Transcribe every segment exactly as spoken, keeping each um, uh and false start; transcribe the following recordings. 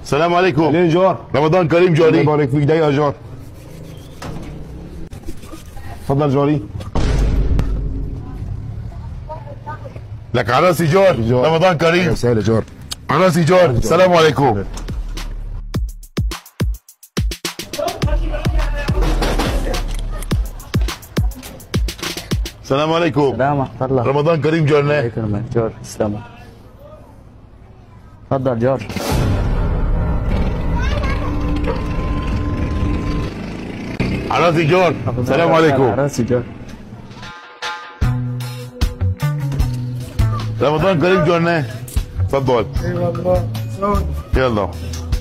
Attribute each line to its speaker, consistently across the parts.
Speaker 1: السلام عليكم.
Speaker 2: ليه جار؟
Speaker 1: رمضان كريم
Speaker 2: الله
Speaker 1: جاري.
Speaker 2: يبارك فيك. دقيقة يا جار. اتفضل جاري.
Speaker 1: لك على راسي جار.
Speaker 2: جار.
Speaker 1: رمضان كريم.
Speaker 2: يا سهل جار.
Speaker 1: على راسي جار. السلام عليكم. السلام عليكم.
Speaker 3: سلام ورحمة الله.
Speaker 1: رمضان كريم جارنا.
Speaker 3: عليكم جار. تسلم. تفضل جار.
Speaker 1: على راسي جار. السلام عليكم.
Speaker 3: على راسي جار.
Speaker 1: رمضان كريم جارنا. تفضل.
Speaker 4: اي والله.
Speaker 1: يلا.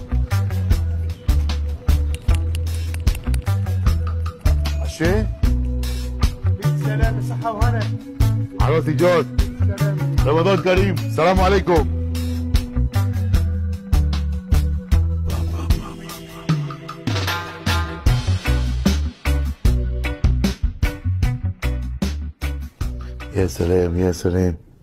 Speaker 2: عشان
Speaker 4: بالسلامة صحة وهنا.
Speaker 1: على راسي جار. رمضان كريم. السلام عليكم. يا سلام يا سلام.